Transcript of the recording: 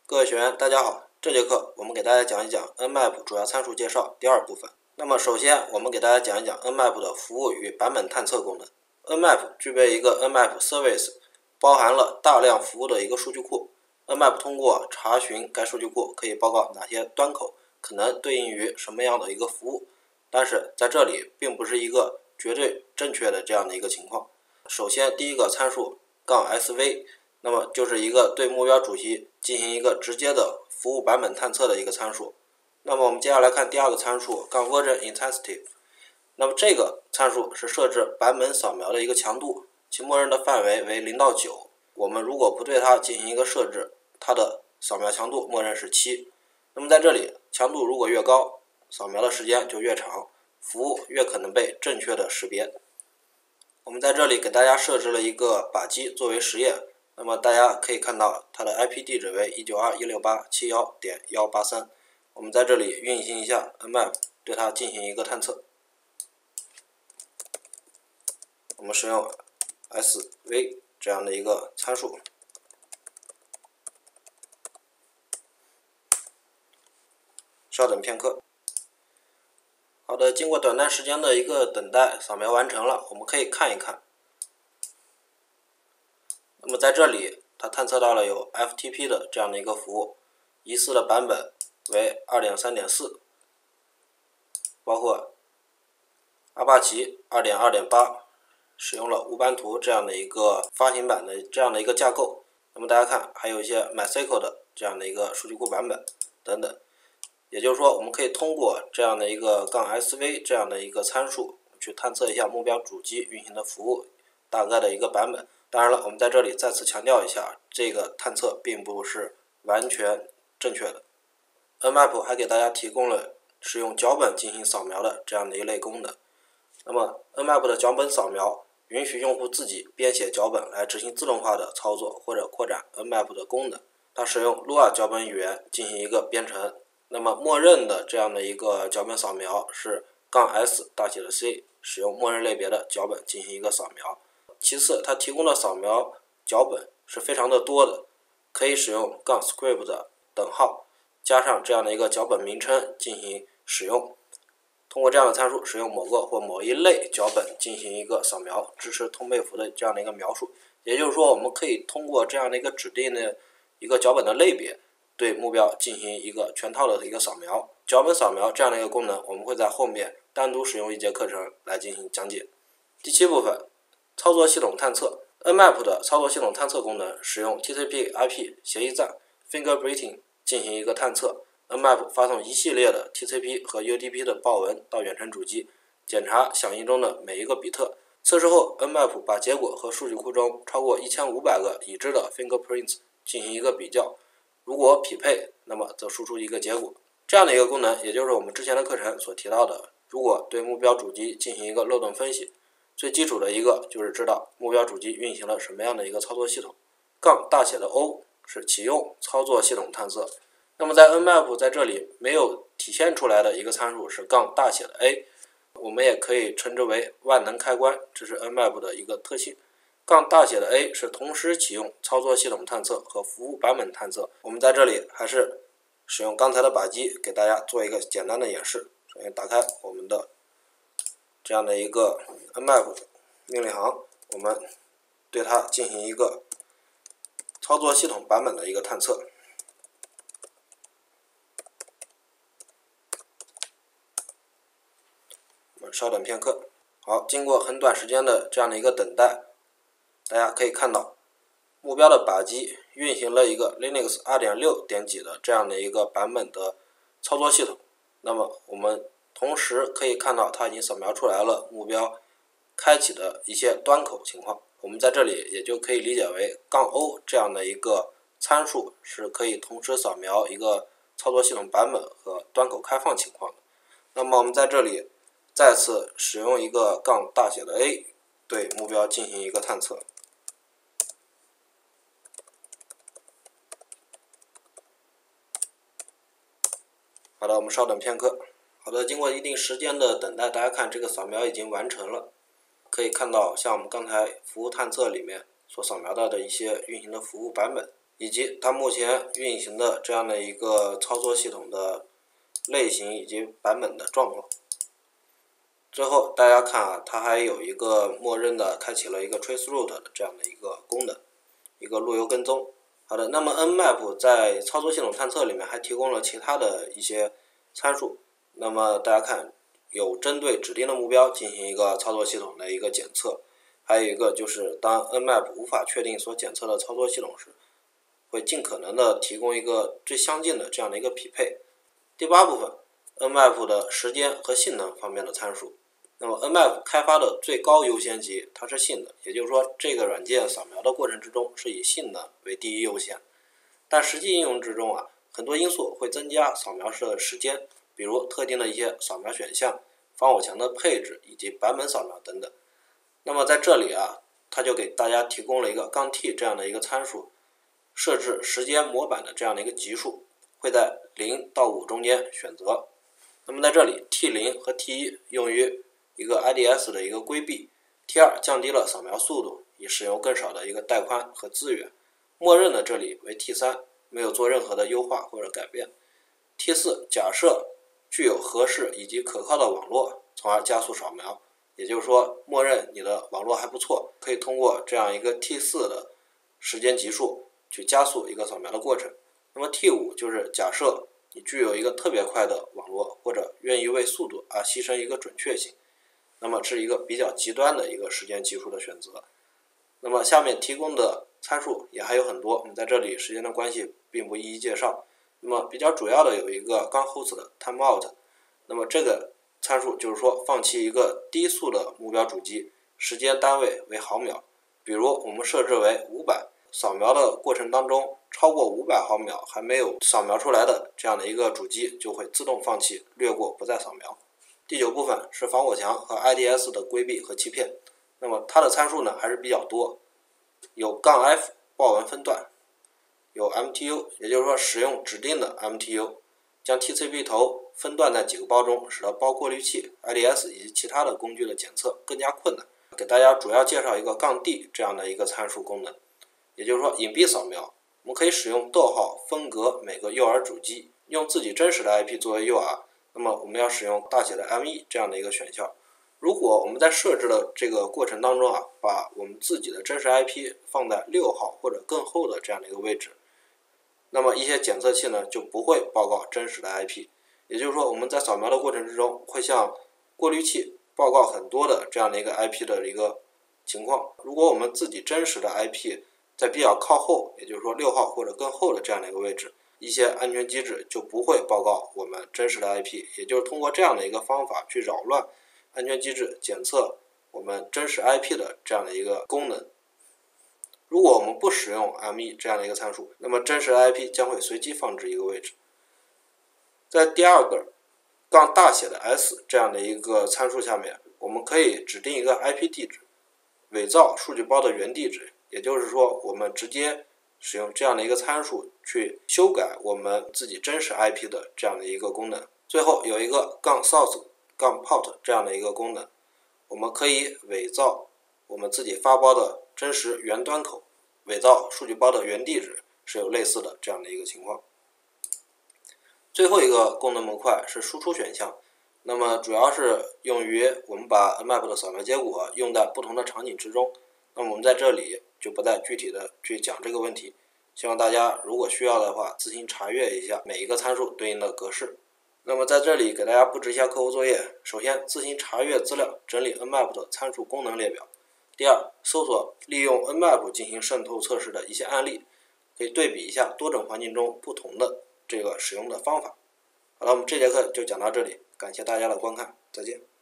各位学员，大家好。这节课我们给大家讲一讲 Nmap 主要参数介绍第二部分。那么首先我们给大家讲一讲 Nmap 的服务与版本探测功能。Nmap 具备一个 Nmap Service， 包含了大量服务的一个数据库。Nmap 通过查询该数据库可以报告哪些端口可能对应于什么样的一个服务，但是在这里并不是一个绝对正确的这样的一个情况。首先第一个参数-SV， 那么就是一个对目标主机进行一个直接的服务版本探测的一个参数。那么我们接下来看第二个参数-Version Intensity， 那么这个参数是设置版本扫描的一个强度，其默认的范围为0到9，我们如果不对它进行一个设置，它的扫描强度默认是7。那么在这里强度如果越高，扫描的时间就越长，服务越可能被正确的识别。我们在这里给大家设置了一个靶机作为实验，那么大家可以看到它的 IP 地址为 192.168.71.183， 我们在这里运行一下 Nmap， 对它进行一个探测。我们使用 SV 这样的一个参数，稍等片刻。好的，经过短暂时间的一个等待，扫描完成了，我们可以看一看。那么在这里它探测到了有 FTP 的这样的一个服务，疑似的版本为 2.3.4， 包括阿帕奇 2.2.8， 使用了无版图这样的一个发行版的这样的一个架构。那么大家看还有一些 MySQL 的这样的一个数据库版本等等。也就是说我们可以通过这样的一个-SV 这样的一个参数去探测一下目标主机运行的服务大概的一个版本。当然了，我们在这里再次强调一下，这个探测并不是完全正确的。Nmap 还给大家提供了使用脚本进行扫描的这样的一类功能。那么 Nmap 的脚本扫描允许用户自己编写脚本来执行自动化的操作或者扩展 Nmap 的功能。它使用 Lua 脚本语言进行一个编程。那么默认的这样的一个脚本扫描是-S 大写的 C， 使用默认类别的脚本进行一个扫描。其次它提供的扫描脚本是非常的多的，可以使用-script 等号加上这样的一个脚本名称进行使用。通过这样的参数使用某个或某一类脚本进行一个扫描，支持通配符的这样的一个描述。也就是说我们可以通过这样的一个指定的一个脚本的类别对目标进行一个全套的一个扫描。脚本扫描这样的一个功能我们会在后面单独使用一节课程来进行讲解。第7部分，操作系统探测。 Nmap 的操作系统探测功能使用 TCP/IP 协议站 Fingerprinting 进行一个探测。 Nmap 发送一系列的 TCP 和 UDP 的报文到远程主机，检查响应中的每一个比特。测试后 Nmap 把结果和数据库中超过1500个已知的 Fingerprints 进行一个比较，如果匹配，那么则输出一个结果。这样的一个功能也就是我们之前的课程所提到的，如果对目标主机进行一个漏洞分析，最基础的一个就是知道目标主机运行了什么样的一个操作系统。大写的 O 是启用操作系统探测。那么在 Nmap 在这里没有体现出来的一个参数是大写的 A， 我们也可以称之为万能开关，这是 Nmap 的一个特性。大写的 A 是同时启用操作系统探测和服务版本探测。我们在这里还是使用刚才的靶机给大家做一个简单的演示。首先打开我们的这样的一个 Nmap 命令行，我们对它进行一个操作系统版本的一个探测。我们稍等片刻。好，经过很短时间的这样的一个等待，大家可以看到目标的靶机运行了一个 Linux 2.6 点几的这样的一个版本的操作系统。那么我们同时可以看到它已经扫描出来了目标开启的一些端口情况。我们在这里也就可以理解为-O 这样的一个参数是可以同时扫描一个操作系统版本和端口开放情况的。那么我们在这里再次使用一个大写的 A 对目标进行一个探测。好的，我们稍等片刻。好的，经过一定时间的等待，大家看这个扫描已经完成了。可以看到像我们刚才服务探测里面所扫描到的一些运行的服务版本。 以及它目前运行的这样的一个操作系统的类型以及版本的状况。最后大家看啊，它还有一个默认的开启了一个 traceroute 的这样的一个功能，一个路由跟踪。好的，那么 Nmap 在操作系统探测里面还提供了其他的一些参数。那么大家看，有针对指定的目标进行一个操作系统的一个检测，还有一个就是当 Nmap 无法确定所检测的操作系统时，会尽可能的提供一个最相近的这样的一个匹配。第8部分 Nmap 的时间和性能方面的参数。那么 Nmap 开发的最高优先级它是性能，也就是说这个软件扫描的过程之中是以性能为第一优先。但实际应用之中啊，很多因素会增加扫描的时间，比如特定的一些扫描选项、防火墙的配置以及版本扫描等等。那么在这里啊，它就给大家提供了一个-t 这样的一个参数，设置时间模板的这样的一个级数，会在0到5中间选择。那么在这里 T0 和 T1 用于一个 IDS 的一个规避， T2 降低了扫描速度，以使用更少的一个带宽和资源。默认的这里为 T3， 没有做任何的优化或者改变。T4 假设具有合适以及可靠的网络，从而加速扫描，也就是说默认你的网络还不错，可以通过这样一个 T4 的时间级数去加速一个扫描的过程。那么 T5 就是假设你具有一个特别快的网络，或者愿意为速度而牺牲一个准确性，那么是一个比较极端的一个时间级数的选择。那么下面提供的参数也还有很多，我们在这里时间的关系并不一一介绍。那么比较主要的有一个刚 host 的 timeout， 那么这个参数就是说放弃一个低速的目标主机，时间单位为毫秒，比如我们设置为500，扫描的过程当中超过500毫秒还没有扫描出来的这样的一个主机就会自动放弃，略过不再扫描。第9部分是防火墙和 IDS 的规避和欺骗。那么它的参数呢还是比较多，有-F 报文分段，有 MTU， 也就是说使用指定的 MTU， 将 TCP 头分段在几个包中，使得包过滤器、IDS 以及其他的工具的检测更加困难。给大家主要介绍一个-D 这样的一个参数功能，也就是说隐蔽扫描，我们可以使用逗号分隔每个诱饵主机，用自己真实的 IP 作为诱饵。那么我们要使用大写的 M1 这样的一个选项。如果我们在设置的这个过程当中啊，把我们自己的真实 IP 放在6号或者更后的这样的一个位置，那么一些检测器呢就不会报告真实的 IP。 也就是说我们在扫描的过程之中会向过滤器报告很多的这样的一个 IP 的一个情况。如果我们自己真实的 IP 在比较靠后，也就是说6号或者更后的这样的一个位置，一些安全机制就不会报告我们真实的 IP， 也就是通过这样的一个方法去扰乱安全机制检测我们真实 IP 的这样的一个功能。如果我们不使用 ME 这样的一个参数，那么真实 IP 将会随机放置一个位置。在第2个大写的 S 这样的一个参数下面，我们可以指定一个 IP 地址，伪造数据包的原地址，也就是说我们直接使用这样的一个参数去修改我们自己真实 IP 的这样的一个功能。最后有一个-source-port 这样的一个功能，我们可以伪造我们自己发包的真实原端口，伪造数据包的原地址，是有类似的这样的一个情况。最后一个功能模块是输出选项，那么主要是用于我们把 Nmap 的扫描结果用在不同的场景之中。那么我们在这里就不再具体的去讲这个问题，希望大家如果需要的话自行查阅一下每一个参数对应的格式。那么在这里给大家布置一下课后作业，首先自行查阅资料，整理 Nmap 的参数功能列表。第2，搜索利用 Nmap 进行渗透测试的一些案例，可以对比一下多种环境中不同的这个使用的方法。好了，我们这节课就讲到这里，感谢大家的观看，再见。